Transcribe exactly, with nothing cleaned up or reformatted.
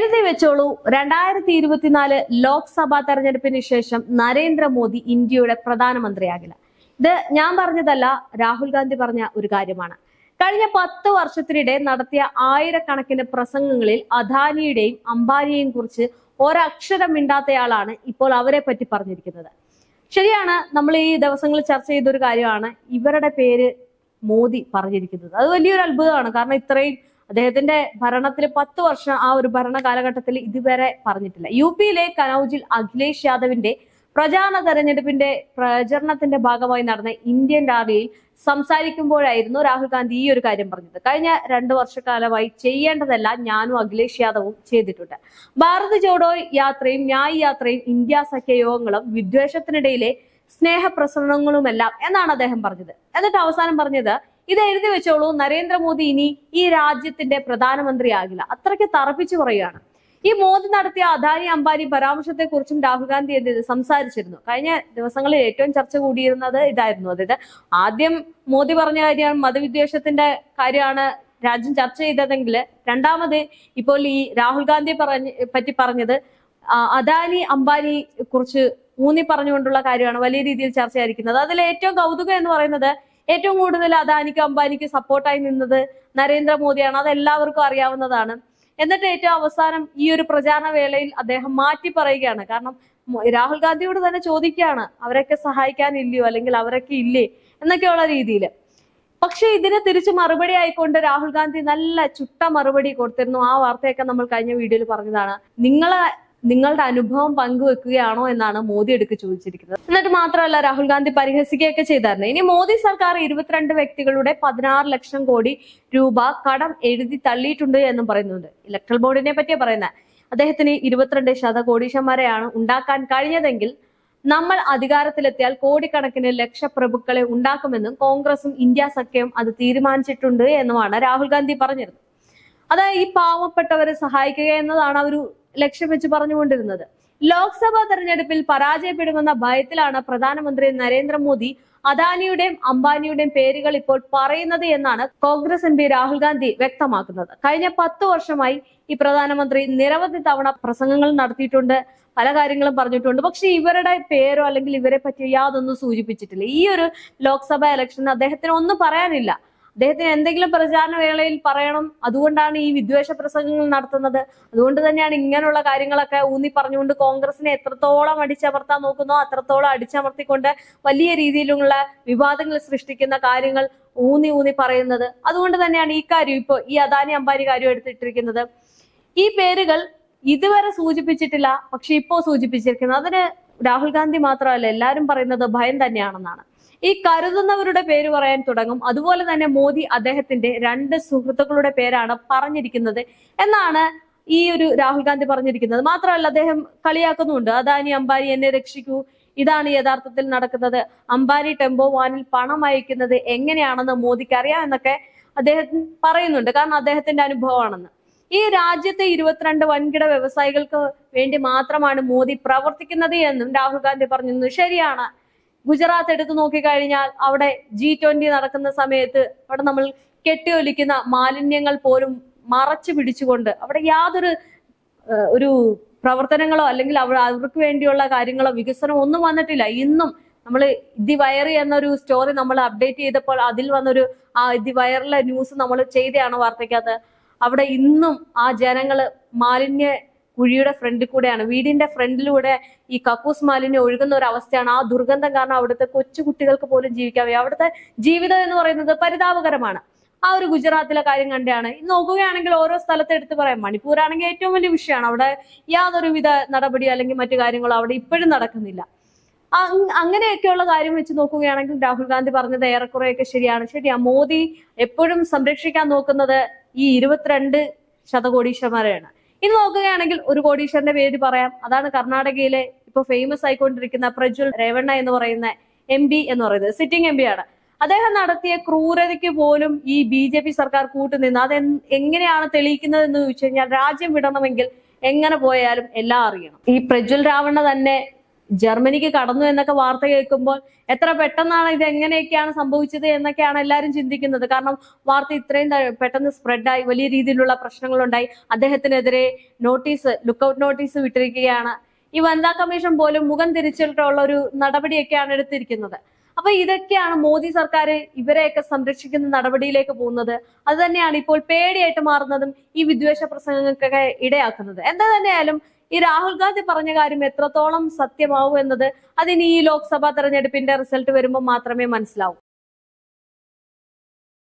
എഴുതി വെച്ചോളൂ, രണ്ടായിരത്തി ഇരുപത്തിനാല് ലോക്സഭാ തെരഞ്ഞെടുപ്പിന് ശേഷം നരേന്ദ്രമോദി ഇന്ത്യയുടെ പ്രധാനമന്ത്രിയാകില്ല. ഇത് ഞാൻ പറഞ്ഞതല്ല, രാഹുൽ ഗാന്ധി പറഞ്ഞ ഒരു കാര്യമാണ്. കഴിഞ്ഞ പത്ത് വർഷത്തിനിടെ നടത്തിയ ആയിരക്കണക്കിന് പ്രസംഗങ്ങളിൽ അദാനിയുടെയും അംബാനിയെയും കുറിച്ച് ഒരക്ഷരം മിണ്ടാത്തയാളാണ് ഇപ്പോൾ അവരെ പറ്റി പറഞ്ഞിരിക്കുന്നത്. ശരിയാണ്, നമ്മൾ ഈ ദിവസങ്ങളിൽ ചർച്ച ചെയ്ത ഒരു കാര്യമാണ് ഇവരുടെ പേര് മോദി പറഞ്ഞിരിക്കുന്നത്. അത് വലിയൊരു അത്ഭുതമാണ്. കാരണം ഇത്രയും അദ്ദേഹത്തിന്റെ ഭരണത്തിൽ പത്ത് വർഷം ആ ഒരു ഭരണ കാലഘട്ടത്തിൽ ഇതുവരെ പറഞ്ഞിട്ടില്ല. യു പിയിലെ കനൌജിൽ അഖിലേഷ് യാദവിന്റെ പ്രചാരണ തെരഞ്ഞെടുപ്പിന്റെ പ്രചരണത്തിന്റെ ഭാഗമായി നടന്ന ഇന്ത്യൻ റാലിയിൽ സംസാരിക്കുമ്പോഴായിരുന്നു രാഹുൽ ഗാന്ധി ഈ ഒരു കാര്യം പറഞ്ഞത്. കഴിഞ്ഞ രണ്ടു വർഷക്കാലമായി ചെയ്യേണ്ടതെല്ലാം ഞാനും അഖിലേഷ് യാദവും ചെയ്തിട്ടുണ്ട്. ഭാരത് ജോഡോ യാത്രയും ന്യായ് യാത്രയും ഇന്ത്യ സഖ്യ യോഗങ്ങളും വിദ്വേഷത്തിനിടയിലെ സ്നേഹപ്രസംഗങ്ങളുമെല്ലാം എന്നാണ് അദ്ദേഹം പറഞ്ഞത്. എന്നിട്ട് അവസാനം പറഞ്ഞത്, ഇത് എഴുതി വെച്ചോളൂ, നരേന്ദ്രമോദി ഇനി ഈ രാജ്യത്തിന്റെ പ്രധാനമന്ത്രിയാകില്ല. അത്രയ്ക്ക് തറപ്പിച്ചു പറയുകയാണ്. ഈ മോദി നടത്തിയ അദാനി അംബാനി പരാമർശത്തെ കുറിച്ചും രാഹുൽ ഗാന്ധി എന്ത് സംസാരിച്ചിരുന്നു. കഴിഞ്ഞ ദിവസങ്ങളിൽ ഏറ്റവും ചർച്ച കൂടിയിരുന്നത് ഇതായിരുന്നു. അതായത് ആദ്യം മോദി പറഞ്ഞ കാര്യമാണ് മതവിദ്വേഷത്തിന്റെ കാര്യമാണ് രാജ്യം ചർച്ച ചെയ്തതെങ്കിൽ, രണ്ടാമത് ഇപ്പോൾ ഈ രാഹുൽ ഗാന്ധി പറഞ്ഞ പറ്റി പറഞ്ഞത് അദാനി അംബാനി കുറിച്ച് ഊന്നി പറഞ്ഞുകൊണ്ടുള്ള കാര്യമാണ് വലിയ രീതിയിൽ ചർച്ചയായിരിക്കുന്നത്. അതിൽ ഏറ്റവും കൗതുകം എന്ന് പറയുന്നത്, ഏറ്റവും കൂടുതൽ അദാനിക്ക് അംബാനിക്ക് സപ്പോർട്ടായി നിന്നത് നരേന്ദ്രമോദിയാണ്. അത് എല്ലാവർക്കും അറിയാവുന്നതാണ്. എന്നിട്ട് ഏറ്റവും അവസാനം ഈ ഒരു പ്രചാരണ വേളയിൽ അദ്ദേഹം മാറ്റി പറയുകയാണ്. കാരണം രാഹുൽ ഗാന്ധിയോട് തന്നെ ചോദിക്കുകയാണ്, അവരൊക്കെ സഹായിക്കാനില്ലയോ, അല്ലെങ്കിൽ അവരൊക്കെ ഇല്ലേ എന്നൊക്കെയുള്ള രീതിയിൽ. പക്ഷെ ഇതിന് തിരിച്ച് മറുപടി ആയിക്കൊണ്ട് രാഹുൽ ഗാന്ധി നല്ല ചുട്ട മറുപടി കൊടുത്തിരുന്നു. ആ വാർത്തയൊക്കെ നമ്മൾ കഴിഞ്ഞ വീഡിയോയിൽ പറഞ്ഞതാണ്. നിങ്ങളെ നിങ്ങളുടെ അനുഭവം പങ്കുവെക്കുകയാണോ എന്നാണ് മോദി എടുക്ക് ചോദിച്ചിരിക്കുന്നത്. എന്നിട്ട് മാത്രമല്ല, രാഹുൽ ഗാന്ധി പരിഹസിക്കുകയൊക്കെ ചെയ്തായിരുന്നു. ഇനി മോദി സർക്കാർ ഇരുപത്തിരണ്ട് വ്യക്തികളുടെ പതിനാറ് ലക്ഷം കോടി രൂപ കടം എഴുതി തള്ളിയിട്ടുണ്ട് എന്നും പറയുന്നുണ്ട്. ഇലക്ട്രൽ ബോർഡിനെ പറ്റിയാ പറയുന്നത്. അദ്ദേഹത്തിന് ഇരുപത്തിരണ്ട് ശതകോടീശന്മാരെയാണ് ഉണ്ടാക്കാൻ കഴിഞ്ഞതെങ്കിൽ നമ്മൾ അധികാരത്തിലെത്തിയാൽ കോടിക്കണക്കിന് ലക്ഷപ്രഭുക്കളെ ഉണ്ടാക്കുമെന്നും കോൺഗ്രസും ഇന്ത്യ സഖ്യവും അത് തീരുമാനിച്ചിട്ടുണ്ട് എന്നുമാണ് രാഹുൽ ഗാന്ധി പറഞ്ഞിരുന്നത്. അതായത് ഈ പാവപ്പെട്ടവരെ സഹായിക്കുക എന്നതാണ് അവർ ലക്ഷ്യം വെച്ച് പറഞ്ഞുകൊണ്ടിരുന്നത്. ലോക്സഭാ തെരഞ്ഞെടുപ്പിൽ പരാജയപ്പെടുമെന്ന ഭയത്തിലാണ് പ്രധാനമന്ത്രി നരേന്ദ്രമോദി അദാനിയുടെയും അംബാനിയുടെയും പേരുകൾ ഇപ്പോൾ പറയുന്നത് എന്നാണ് കോൺഗ്രസ് എം പി രാഹുൽ ഗാന്ധി വ്യക്തമാക്കുന്നത്. കഴിഞ്ഞ പത്ത് വർഷമായി ഈ പ്രധാനമന്ത്രി നിരവധി തവണ പ്രസംഗങ്ങൾ നടത്തിയിട്ടുണ്ട്, പല കാര്യങ്ങളും പറഞ്ഞിട്ടുണ്ട്. പക്ഷെ ഇവരുടെ പേരോ അല്ലെങ്കിൽ ഇവരെ പറ്റി യാതൊന്നും സൂചിപ്പിച്ചിട്ടില്ല. ഈ ഒരു ലോക്സഭാ ഇലക്ഷന് അദ്ദേഹത്തിന് ഒന്നും പറയാനില്ല. അദ്ദേഹത്തിന് എന്തെങ്കിലും പ്രചാരണ വേളയിൽ പറയണം. അതുകൊണ്ടാണ് ഈ വിദ്വേഷ പ്രസംഗങ്ങൾ നടത്തുന്നത്. അതുകൊണ്ട് തന്നെയാണ് ഇങ്ങനെയുള്ള കാര്യങ്ങളൊക്കെ ഊന്നി പറഞ്ഞുകൊണ്ട് കോൺഗ്രസിനെ എത്രത്തോളം അടിച്ചമർത്താൻ നോക്കുന്നോ അത്രത്തോളം അടിച്ചമർത്തിക്കൊണ്ട് വലിയ രീതിയിലുള്ള വിവാദങ്ങൾ സൃഷ്ടിക്കുന്ന കാര്യങ്ങൾ ഊന്നി ഊന്നി പറയുന്നത്. അതുകൊണ്ട് തന്നെയാണ് ഈ കാര്യം ഇപ്പോൾ ഈ അദാനി അംബാനി കാര്യം എടുത്തിട്ടിരിക്കുന്നത്. ഈ പേരുകൾ ഇതുവരെ സൂചിപ്പിച്ചിട്ടില്ല, പക്ഷെ ഇപ്പോൾ സൂചിപ്പിച്ചിരിക്കുന്നത്. അതിന് രാഹുൽ ഗാന്ധി മാത്രമല്ല, എല്ലാവരും പറയുന്നത് ഭയം തന്നെയാണെന്നാണ്. ഈ കരുതുന്നവരുടെ പേര് പറയാൻ തുടങ്ങും. അതുപോലെ തന്നെ മോദി അദ്ദേഹത്തിന്റെ രണ്ട് സുഹൃത്തുക്കളുടെ പേരാണ് പറഞ്ഞിരിക്കുന്നത് എന്നാണ് ഈ ഒരു രാഹുൽ ഗാന്ധി പറഞ്ഞിരിക്കുന്നത്. മാത്രമല്ല, അദ്ദേഹം കളിയാക്കുന്നുണ്ട്. അദാനി അംബാനി എന്നെ രക്ഷിക്കൂ, ഇതാണ് യഥാർത്ഥത്തിൽ നടക്കുന്നത്. അംബാനി ടെമ്പോ വാനിൽ പണം അയക്കുന്നത് എങ്ങനെയാണെന്ന് മോദിക്ക് അറിയാം എന്നൊക്കെ അദ്ദേഹം പറയുന്നുണ്ട്. കാരണം അദ്ദേഹത്തിന്റെ അനുഭവമാണെന്ന്. ഈ രാജ്യത്തെ ഇരുപത്തിരണ്ട് വൻകിട വ്യവസായികൾക്ക് വേണ്ടി മാത്രമാണ് മോദി പ്രവർത്തിക്കുന്നത് എന്നും രാഹുൽ ഗാന്ധി പറഞ്ഞിരുന്നു. ശരിയാണ്. ഗുജറാത്ത് എടുത്തു നോക്കിക്കഴിഞ്ഞാൽ അവിടെ ജി ട്വന്റി നടക്കുന്ന സമയത്ത് അവിടെ നമ്മൾ കെട്ടിയൊലിക്കുന്ന മാലിന്യങ്ങൾ പോലും മറച്ചു പിടിച്ചുകൊണ്ട് അവിടെ യാതൊരു ഒരു പ്രവർത്തനങ്ങളോ അല്ലെങ്കിൽ അവർ അവർക്ക് വേണ്ടിയുള്ള കാര്യങ്ങളോ വികസനമോ ഒന്നും വന്നിട്ടില്ല. ഇന്നും നമ്മൾ ദി വയർ എന്നൊരു സ്റ്റോറി നമ്മൾ അപ്ഡേറ്റ് ചെയ്തപ്പോൾ അതിൽ വന്നൊരു ആ ദി വയറിലെ ന്യൂസ് നമ്മൾ ചെയ്തതാണ് വാർത്തയ്ക്കകത്ത്. അവിടെ ഇന്നും ആ ജനങ്ങള് മാലിന്യ കുഴിയുടെ ഫ്രണ്ടിൽ കൂടെയാണ്, വീടിന്റെ ഫ്രണ്ടിലൂടെ ഈ കക്കൂസ് മാലിന്യം ഒഴുകുന്ന ഒരു അവസ്ഥയാണ്. ആ ദുർഗന്ധം കാരണം അവിടുത്തെ കൊച്ചു കുട്ടികൾക്ക് പോലും ജീവിക്കാൻ വയ്യ. അവിടുത്തെ ജീവിതം എന്ന് പറയുന്നത് പരിതാപകരമാണ്. ആ ഒരു ഗുജറാത്തിലെ കാര്യം കണ്ടാണ്. ഇന്ന് നോക്കുകയാണെങ്കിൽ ഓരോ സ്ഥലത്ത് എടുത്ത് പറയാം. മണിപ്പൂർ ആണെങ്കിൽ ഏറ്റവും വലിയ വിഷയമാണ്. അവിടെ യാതൊരുവിധ നടപടിയോ അല്ലെങ്കിൽ മറ്റു കാര്യങ്ങളോ അവിടെ ഇപ്പോഴും നടക്കുന്നില്ല. അങ്ങനെയൊക്കെയുള്ള കാര്യം വെച്ച് നോക്കുകയാണെങ്കിൽ രാഹുൽ ഗാന്ധി പറഞ്ഞത് ഏറെക്കുറെയൊക്കെ ശരിയാണ്. ശരിയാ, മോദി എപ്പോഴും സംരക്ഷിക്കാൻ നോക്കുന്നത് ഈ ഇരുപത്തിരണ്ട് ശതകോടീശ്വരന്മാരെയാണ്. ഇനി നോക്കുകയാണെങ്കിൽ ഒരു കോടീശ്വരന്റെ പേര് പറയാം. അതാണ് കർണാടകയിലെ ഇപ്പൊ ഫേമസ് ആയിക്കൊണ്ടിരിക്കുന്ന പ്രജ്വൽ രേവണ്ണ എന്ന് പറയുന്ന എം പി എന്ന് പറയുന്നത്. സിറ്റിംഗ് എം പി ആണ്. അദ്ദേഹം നടത്തിയ ക്രൂരതയ്ക്ക് പോലും ഈ ബി ജെ പി സർക്കാർ കൂട്ടുനിന്ന് അത് എങ്ങനെയാണ് തെളിയിക്കുന്നത് എന്ന് ചോദിച്ചു കഴിഞ്ഞാൽ, രാജ്യം വിടണമെങ്കിൽ എങ്ങനെ പോയാലും എല്ലാം അറിയണം. ഈ പ്രജ്വൽ രാവണ്ണ തന്നെ ജർമ്മനിക്ക് കടന്നു എന്നൊക്കെ വാർത്ത കേൾക്കുമ്പോൾ എത്ര പെട്ടെന്നാണ് ഇത് എങ്ങനെയൊക്കെയാണ് സംഭവിച്ചത് എന്നൊക്കെയാണ് എല്ലാവരും ചിന്തിക്കുന്നത്. കാരണം വാർത്ത ഇത്രയും പെട്ടെന്ന് സ്പ്രെഡായി, വലിയ രീതിയിലുള്ള പ്രശ്നങ്ങളുണ്ടായി. അദ്ദേഹത്തിനെതിരെ നോട്ടീസ്, ലുക്കൌട്ട് നോട്ടീസ് വിട്ടിരിക്കുകയാണ്. ഈ വനിതാ കമ്മീഷൻ പോലും മുഖം തിരിച്ചിട്ടുള്ള ഒരു നടപടിയൊക്കെയാണ് എടുത്തിരിക്കുന്നത്. അപ്പൊ ഇതൊക്കെയാണ് മോദി സർക്കാർ ഇവരെയൊക്കെ സംരക്ഷിക്കുന്ന നടപടിയിലേക്ക് പോകുന്നത്. അത് തന്നെയാണ് ഇപ്പോൾ പേടിയായിട്ട് മാറുന്നതും ഈ വിദ്വേഷ പ്രസംഗങ്ങൾക്കൊക്കെ ഇടയാക്കുന്നത്. എന്താ തന്നെയായാലും ഈ രാഹുൽ ഗാന്ധി പറഞ്ഞ കാര്യം എത്രത്തോളം സത്യമാവും എന്നത് അതിന് ഈ ലോക്സഭാ തെരഞ്ഞെടുപ്പിന്റെ റിസൾട്ട് വരുമ്പോൾ മാത്രമേ മനസ്സിലാവൂ.